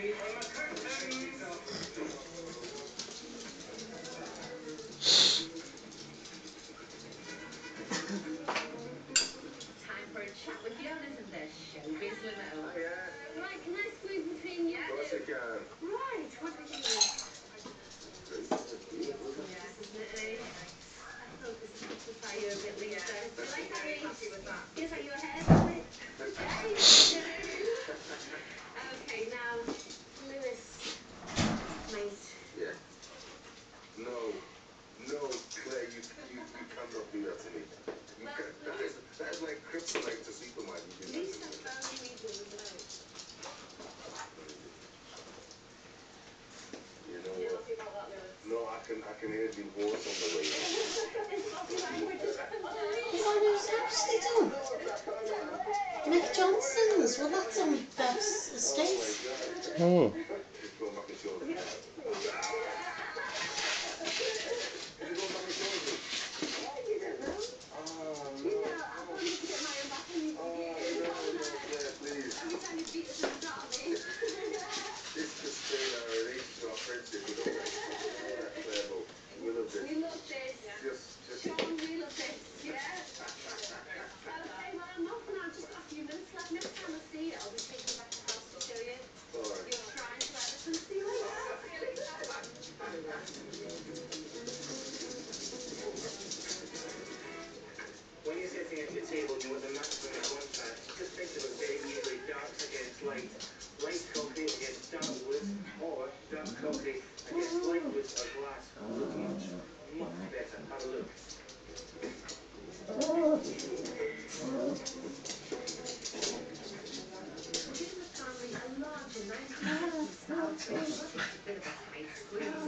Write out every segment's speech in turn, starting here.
Time for a chat with Jonas and their showbiz limo. Oh, yeah. Right, can I squeeze between you? Of course you can. Right, what do we do? Yes, isn't it, eh? I thought this would simplify you a bit, Lisa. Yeah, do you like that, Lee? Happy with that. Yes, are you ahead? Okay, now, Lewis, mate. Yeah. No, Claire, you cannot do that to me. That is like kryptonite to Superman. Lisa found me the remote. You know what? No, I can hear the voice on the way. Is that who's actually done? Nick Johnson's? Well, that's on Beth's estate. Oh. We love this. Sean, we love this. Yeah. Okay, well, I'm off now. Just got a few minutes left. Next time I see you, I'll be taking back the house to show you. You're trying to let us and see you later. When you're sitting at your table, you want the maximum contrast. Just think of it very easily: dark against light, light coffee against dark wood, or dark coffee against light wood or glass. Look much better. Have a look. Give the family a large amount of style treatment. A bit of a tight squeeze.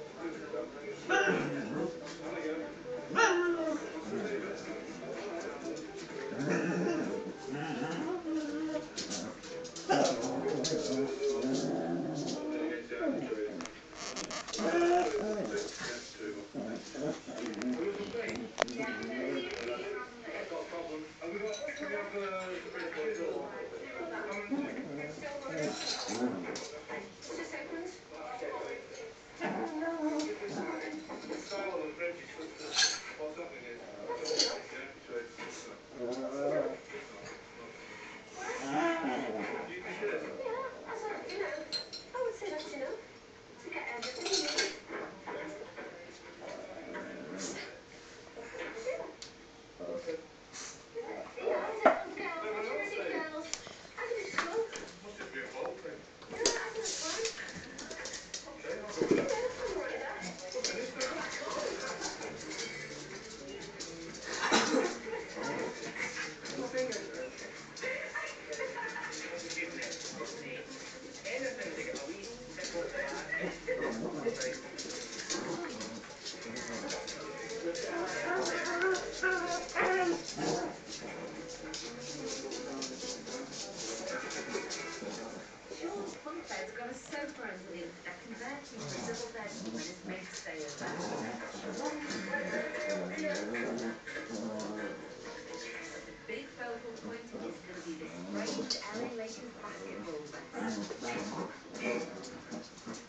Bed's got a sofa underneath that converts into a double bed when his mates stay over. But the big focal point is going to be this strange LA Lakers basketball vest.